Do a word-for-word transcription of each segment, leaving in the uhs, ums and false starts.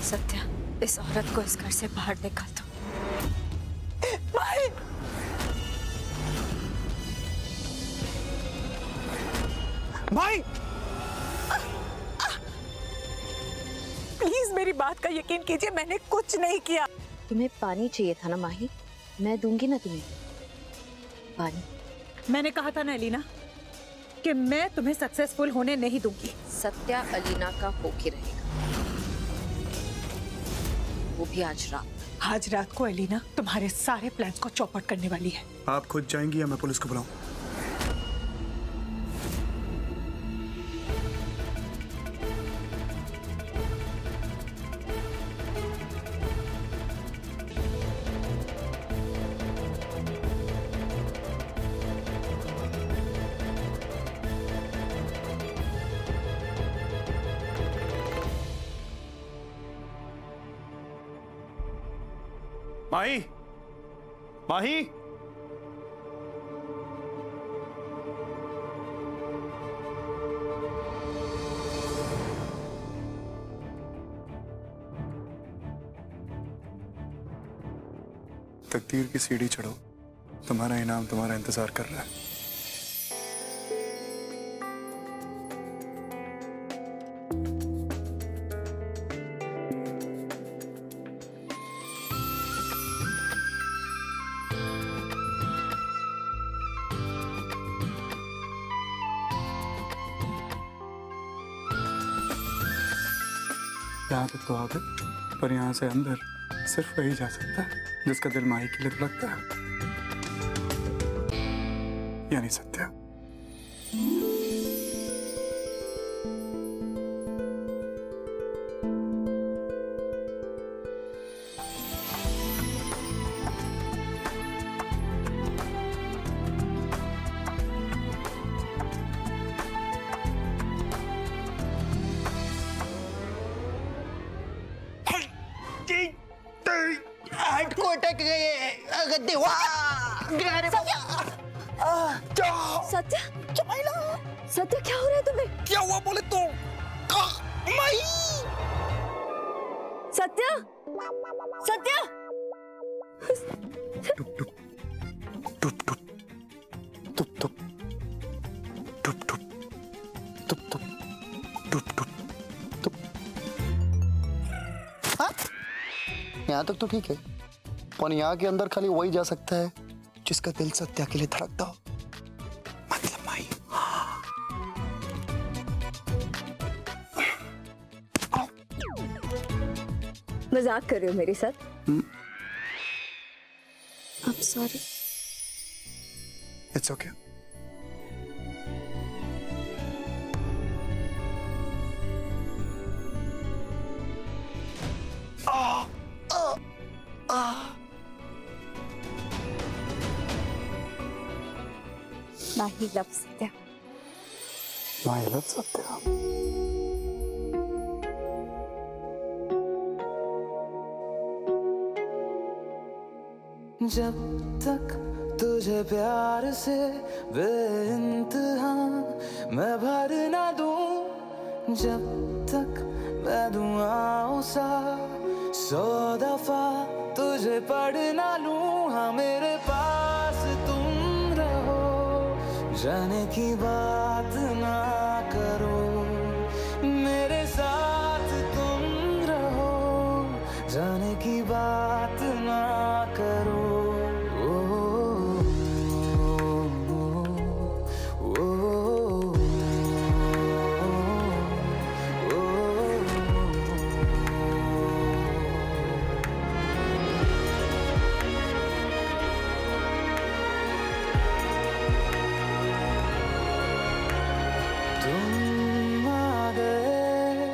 सत्या, इस औरत को इस घर से बाहर निकाल दो। भाई, भाई, प्लीज मेरी बात का यकीन कीजिए, मैंने कुछ नहीं किया। तुम्हें पानी चाहिए था ना माही, मैं दूंगी ना तुम्हें पानी। मैंने कहा था ना अलीना कि मैं तुम्हें सक्सेसफुल होने नहीं दूंगी। सत्या अलीना का होके रहेगा, वो भी आज रात। आज रात को अलीना तुम्हारे सारे प्लान्स को चौपट करने वाली है। आप खुद जाएंगी या मैं पुलिस को बुलाऊं? माही, माही, तकदीर की सीढ़ी चढ़ो, तुम्हारा इनाम तुम्हारा इंतजार कर रहा है। यहाँ तक तो आ गए, पर यहाँ से अंदर सिर्फ वही जा सकता है जिसका दिल माही के लिए धड़कता है, यानी सत्या। सत्या, सत्या क्या हो रहा है तुम्हें? क्या हुआ बोले तो? माही! सत्या, सत्या! टुप टुप टुप टुप टुप टुप टुप टुप टुप टुप टुप टुप। हाँ? यहाँ तक तो ठीक है, पर यहाँ के अंदर खाली वही जा सकता है जिसका दिल सत्या के लिए धड़कता हो, मतलब माही। मजाक कर रहे हो मेरे साथ? I'm sorry. It's okay. Ah, ah, ah. Mahi loves Satya. Mahi loves Satya. जब तक तुझे प्यार से बेइंतहा मैं भर ना दूं, जब तक मैं दुआओं सा सौ दफा तुझे पढ़ ना लूं। हाँ मेरे पास तुम रहो, जाने की बात ना करो, मेरे साथ तुम रहो, जाने की बात ना करो। तुम आ गए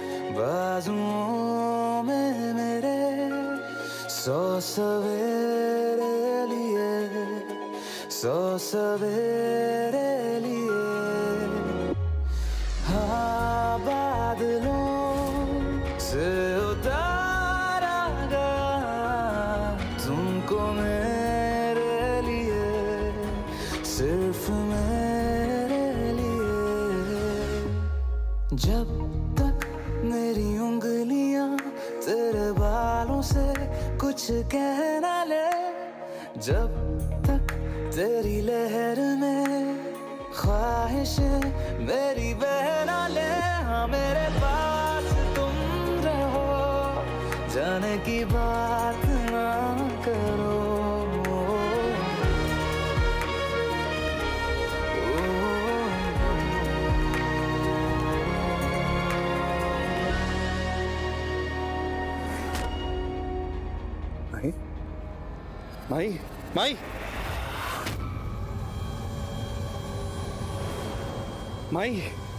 बाजुओं में मेरे, सौ सवेरे लिए, सौ सवेरे लिए। हाँ बादलों से उतारा गया तुमको मेरे लिए, सिर्फ मेरे लिए। जब तक मेरी उंगलियां से कुछ कहना ले, जब तक तेरी लहर में ख्वाहिशें मेरी बहना ले। हाँ मेरे पास तुम रहो, जाने की बात ना करो। माई, माई, माई,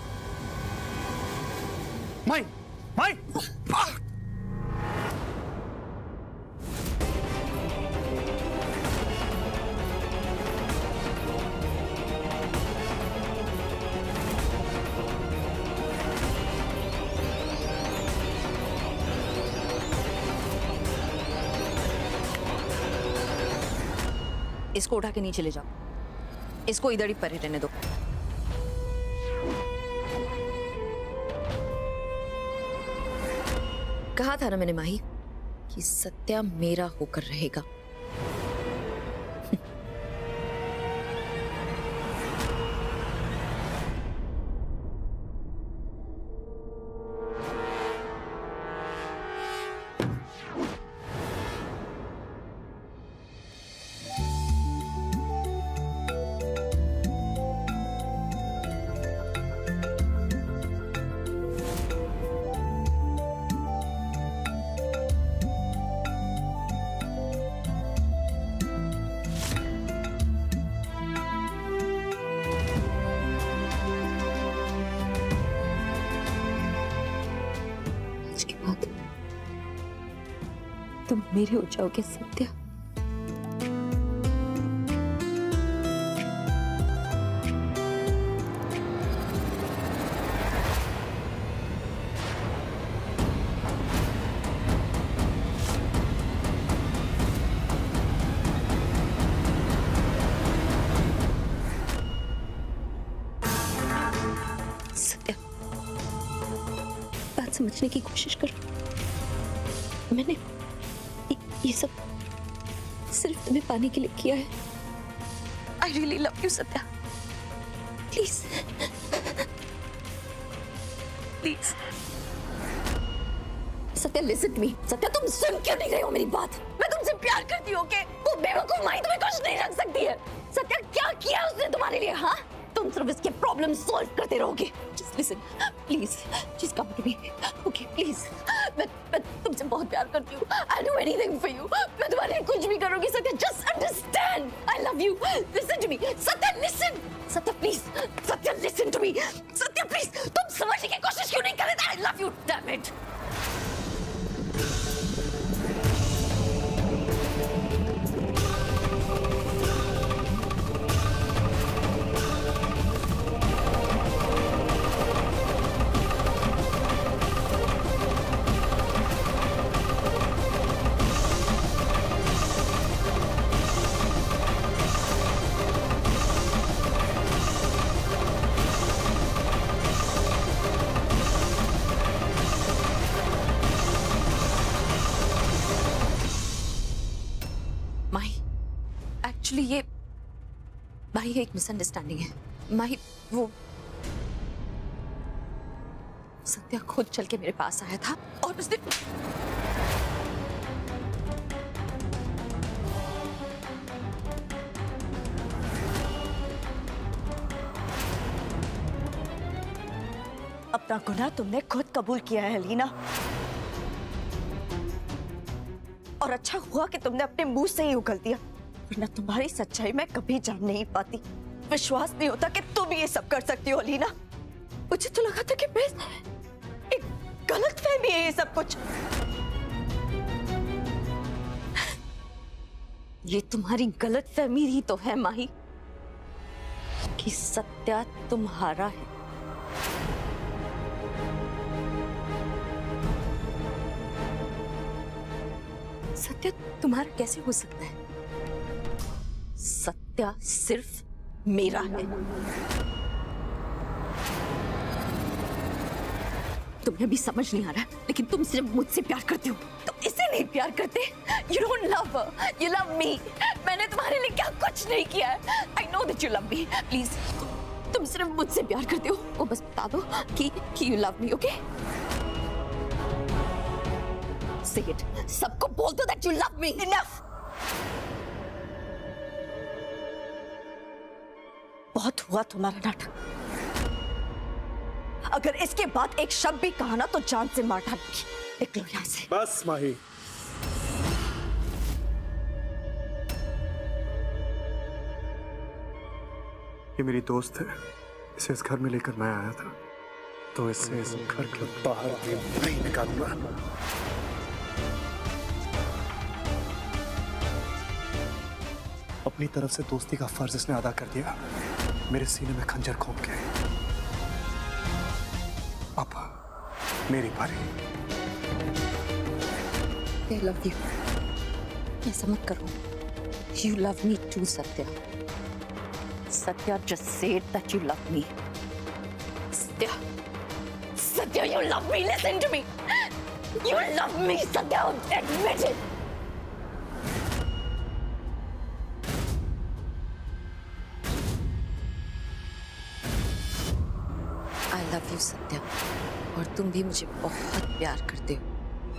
माई, माई, इसको उठा के नीचे ले जाओ, इसको इधर ही परे रहने दो। कहा था ना मैंने माही कि सत्या मेरा होकर रहेगा। तुम मेरे हो जाओगे सत्या। सत्या, बात समझने की कोशिश करो। मैंने ये सब सिर्फ तुम्हें पाने के लिए किया है। I really love you, Satya. Please, please, Satya listen to me। Satya तुम सुन क्यों नहीं रहे हो मेरी बात? मैं तुमसे प्यार करती हूँ के वो बेवकूफ माही तुम्हें कुछ नहीं रख सकती है। सत्या क्या किया उसने तुम्हारे लिए? हाँ, तुम सिर्फ इसके प्रॉब्लम सॉल्व करते रहोगे। Just listen, please, just come to me, okay, please। मैं मैं तुमसे बहुत प्यार करती हूँ। I'll do anything for you। मैं तुम्हारे लिए कुछ भी करूँगी Satya. Just understand, I love you। Listen to me, Satya listen। Satya please, Satya listen to me। Satya please, तुम समझने की कोशिश क्यों नहीं कर रहे? I love you, damn it। Actually ये माही एक मिसअंडरस्टैंडिंग है। माही वो सत्या खुद चल के मेरे पास आया था और उसने अपना गुनाह तुमने खुद कबूल किया है अलीना, और अच्छा हुआ कि तुमने अपने मुंह से ही उगल दिया, वरना तुम्हारी सच्चाई मैं कभी जान नहीं पाती। विश्वास नहीं होता कि तुम ये सब कर सकती हो अलीना। मुझे तो लगा था कि मैं एक गलतफहमी है ये सब कुछ। ये तुम्हारी गलतफहमी ही तो है माही कि सत्या तुम्हारा है। सत्या तुम्हारा कैसे हो सकता है? सत्या सिर्फ मेरा है। तुम्हें भी समझ नहीं आ रहा, लेकिन तुम सिर्फ मुझसे प्यार करते हो, तुम इसे नहीं प्यार करते। You don't love her, you love me. मैंने तुम्हारे लिए क्या कुछ नहीं किया है। I know that you love me. Please, तुम सिर्फ मुझसे प्यार करते हो, वो बस बता दो कि कि you love me, okay? Say it. सबको बोल दो that you love me. Enough. बहुत हुआ तुम्हारा नाटक। अगर इसके बाद एक शब्द भी कहा ना तो जान से मार डालूंगी। निकलो यहाँ से। बस माही, ये मेरी दोस्त है, इसे इस घर में लेकर मैं आया था, तो इससे इस घर के बाहर भी नहीं निकालूंगा। अपनी तरफ से दोस्ती का फर्ज इसने अदा कर दिया, मेरे सीने में खंजर घोंप के। अब मेरी बारी। I love you. ऐसा मत करो। You love me too, Satya. Satya, just say it that you love me. Satya. Satya, you love me. Listen to me. You love me, Satya. Admit it. I love you, Satya. और तुम भी मुझे बहुत प्यार करते हो।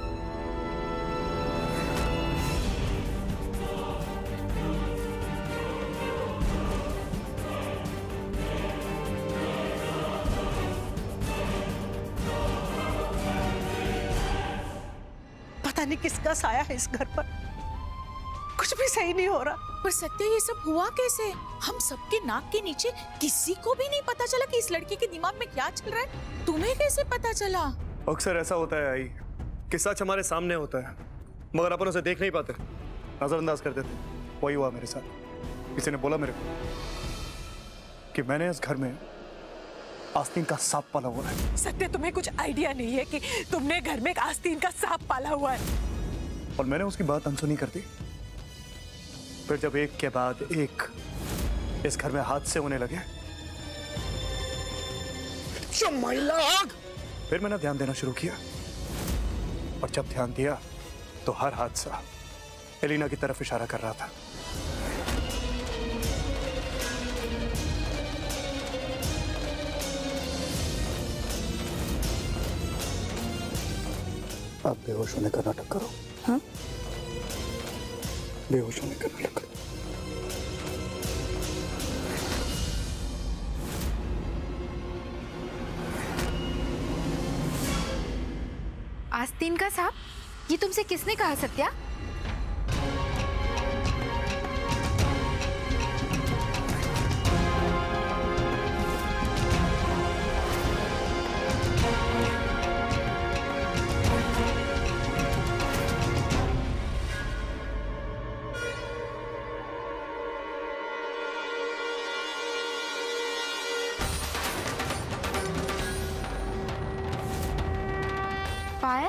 पता नहीं किसका साया है इस घर पर, कुछ भी सही नहीं हो रहा। पर सत्य, ये सब हुआ कैसे? हम सबके नाक के नीचे किसी को भी नहीं पता चला कि इस लड़की के दिमाग में क्या चल रहा है। तुम्हें कैसे पता चला? अक्सर ऐसा होता है आई कि सच हमारे सामने होता है, मगर अपन उसे देख नहीं पाते, नजरअंदाज कर देते। वही हुआ मेरे साथ। किसी ने बोला मेरे को कि मैंने इस घर में आस्तीन का सांप पाला हुआ है। सत्य, तुम्हें कुछ आइडिया नहीं है कि तुमने घर में एक आस्तीन का सांप पाला हुआ है? और मैंने उसकी बात अनसुनी कर दी। फिर जब एक के बाद एक इस घर में हादसे होने लगे, फिर मैंने ध्यान देना शुरू किया। और जब ध्यान दिया तो हर हादसा एलिना की तरफ इशारा कर रहा था। आप बेहोश होने का नाटक करो। हाँ? बेहोश होने का नाटक करो। आस्तीन का सांप? ये तुमसे किसने कहा सत्या? पायल?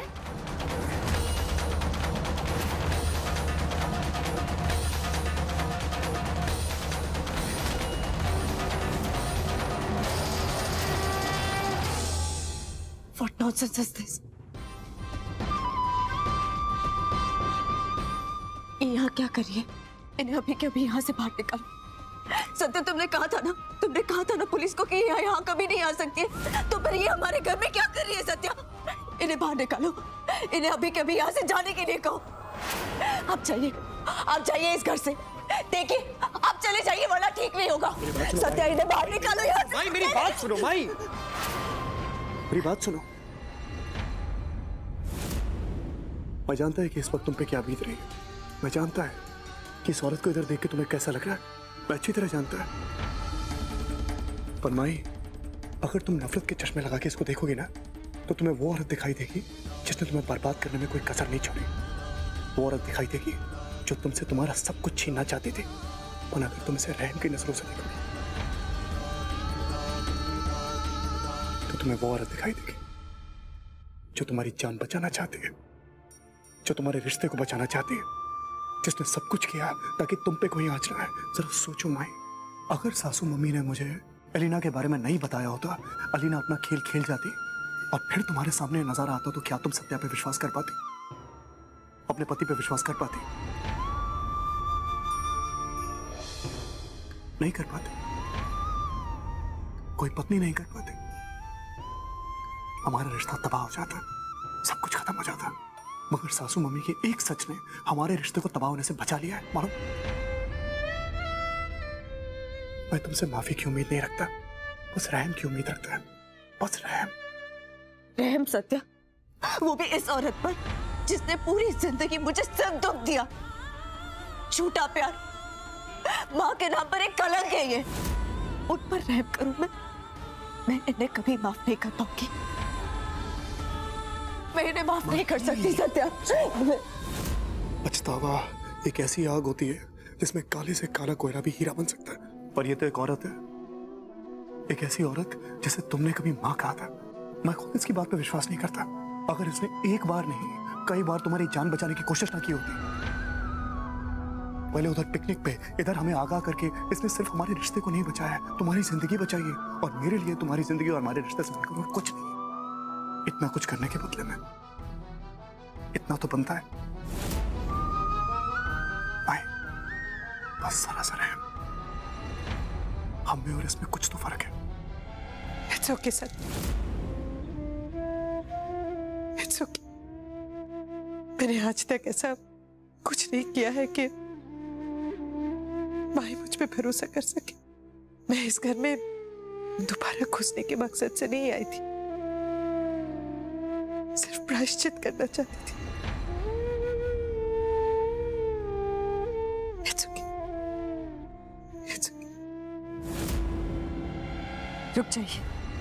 What nonsense is this? यहाँ क्या करिए? इन्हें अभी के अभी यहाँ से बाहर निकालो। सत्य, तुमने कहा था ना, तुमने कहा था ना पुलिस को कि यहाँ यहाँ कभी नहीं आ सकती है, तो फिर ये हमारे घर में क्या कर रही है? सत्या, इन्हें बाहर निकालो। इन्हें अभी के अभी यहाँ से जाने के लिए कहो। आप जाइए, आप जाइए इस घर से। देखिए, आप चले जाइए वरना ठीक नहीं होगा। सत्या, इन्हें बाहर निकालो यहाँ से। माई, मेरी बात सुनो। माई, मेरी बात सुनो। मैं जानता है कि इस वक्त तुम पे क्या बीत रही है। मैं जानता है कि इस औरत को इधर देख के तुम्हें कैसा लग रहा है। मैं अच्छी तरह जानता है। पर माई, अगर तुम नफरत के चश्मे लगा के इसको देखोगी ना, तो तुम्हें वो औरत दिखाई देगी जिसने तुम्हें बर्बाद करने में कोई कसर नहीं छोड़ी। वो औरत दिखाई देगी जो तुमसे तुम्हारा सब कुछ छीनना चाहती थी। और अगर तुम इसे रहम की नजरों से देखोगी तो तुम्हें वो औरत दिखाई देगी जो तुम्हारी जान बचाना चाहती है, जो तुम्हारे रिश्ते को बचाना चाहती है, जिसने सब कुछ किया ताकि तुम पे कोई आंच ना आए। जरा सोचो माई, अगर सासू मम्मी ने मुझे एलिना के बारे में नहीं बताया होता, अलीना अपना खेल खेल जाती, और फिर तुम्हारे सामने नजारा आता तो क्या तुम सत्या पे विश्वास कर पाती? अपने पति पे विश्वास कर पाती? नहीं कर पाती। कोई पत्नी नहीं कर पाती। हमारा रिश्ता तबाह हो जाता, सब कुछ खत्म हो जाता। मगर सासू मम्मी के एक सच ने हमारे रिश्ते को तबाह होने से बचा लिया है। मानो मैं तुमसे माफी की उम्मीद नहीं रखता, बस रहम की उम्मीद रखता है। बस रहम। रहम सत्या, वो भी इस औरत पर जिसने पूरी जिंदगी मुझे सिर्फ दुख दिया। झूठा प्यार, माँ के नाम पर एक कलंक है ये। उन पर रहम करूं मैं मैं इन्हें कभी माफ नहीं कर पाऊंगी। मैं इन्हें माफ नहीं कर सकती सत्या। पछतावा एक ऐसी आग होती है जिसमें काले से काला कोयला भी हीरा बन सकता है। पर ये तो एक औरत है, एक ऐसी औरत जिसे तुमने कभी माँ कहा था। मैं खुद इसकी बात पे विश्वास नहीं करता। अगर इसने एक बार नहीं कई बार तुम्हारी जान बचाने की कोशिश ना की होती, पहले उधर पिकनिक पे, इधर हमें आगाह करके इसने सिर्फ हमारे रिश्ते को नहीं बचाया, तुम्हारी जिंदगी बचाई है। और मेरे लिए तुम्हारी जिंदगी और हमारे रिश्ते से और कुछ नहीं। इतना कुछ करने के बदले में इतना तो बनता है। आए, बस जरा सा रहम। हम में और इसमें कुछ तो फर्क है। It's okay, sir. It's okay. मैंने आज तक ऐसा कुछ नहीं किया है कि माही मुझ पे भरोसा कर सके। मैं इस घर में दोबारा घुसने के मकसद से नहीं आई थी, सिर्फ प्रायश्चित करना चाहती थी। It's okay. It's okay. रुक जाइए।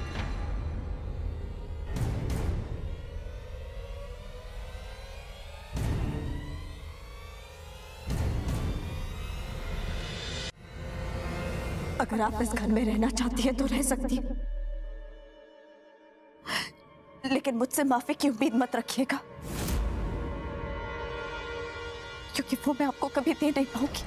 अगर आप इस घर में रहना चाहती हैं तो रह सकती हैं, लेकिन मुझसे माफी की उम्मीद मत रखिएगा, क्योंकि वो मैं आपको कभी दे नहीं पाऊंगी।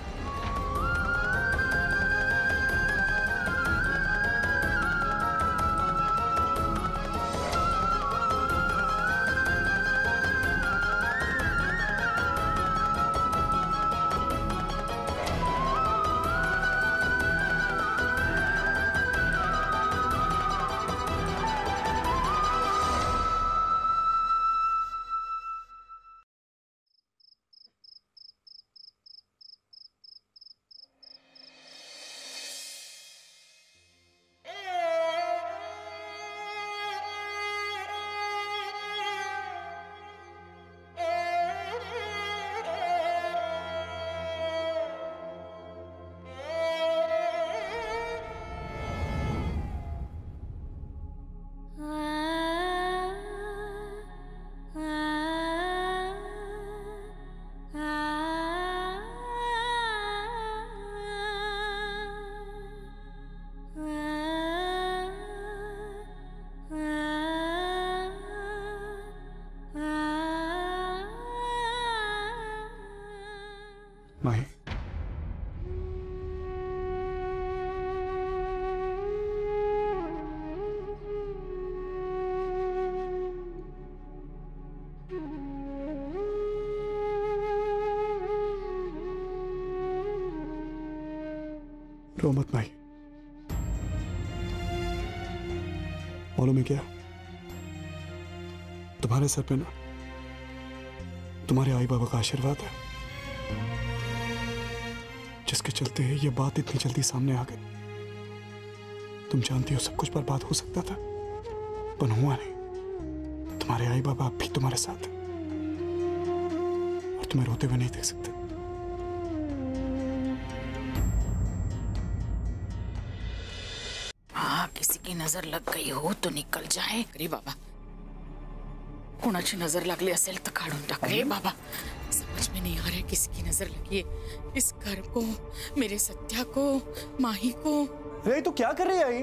माही, रो मत माही। मालूम है क्या, तुम्हारे सर पे ना तुम्हारे आई बाबा का आशीर्वाद है, जिसके चलते ये बात इतनी जल्दी सामने आ गई। तुम जानती हो सब कुछ बर्बाद हो सकता था, पर हुआ नहीं। तुम्हारे आई बाबा अब भी तुम्हारे साथ हैं और तुम्हें रोते हुए नहीं देख सकते। हाँ, किसी की नजर लग गई हो तो निकल जाए रे बाबा। कोणाची नजर लागली असेल तर काढून टाक रे बाबा। समझ में नहीं आ रहा है किसकी नजर लगी है, इस घर को, मेरे सत्या को, माही को। रे तू क्या कर रही है आई?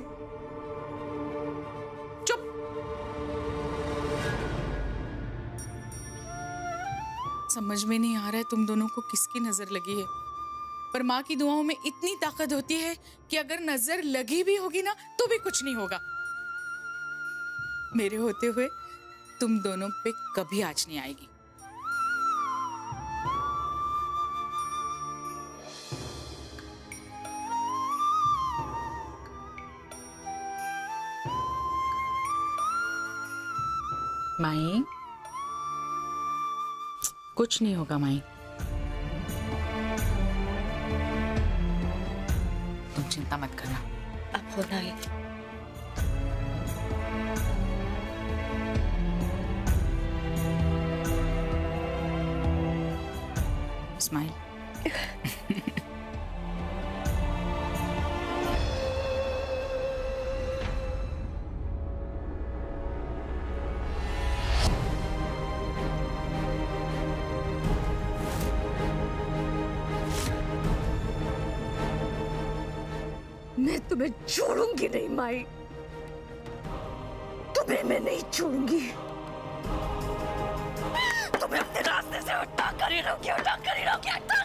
चुप। समझ में नहीं आ रहा है तुम दोनों को किसकी नजर लगी है, पर माँ की दुआओं में इतनी ताकत होती है कि अगर नजर लगी भी होगी ना तो भी कुछ नहीं होगा। मेरे होते हुए तुम दोनों पे कभी आँच नहीं आएगी। माई, कुछ नहीं होगा माई, तुम चिंता मत करना। अब होना है। स्माइल। मैं तुम्हें छोड़ूंगी नहीं माई, तुम्हें मैं नहीं छोड़ूंगी। तुम्हें अपने रास्ते से उठा कर ही रहोगी, उठा कर ही रहोगी।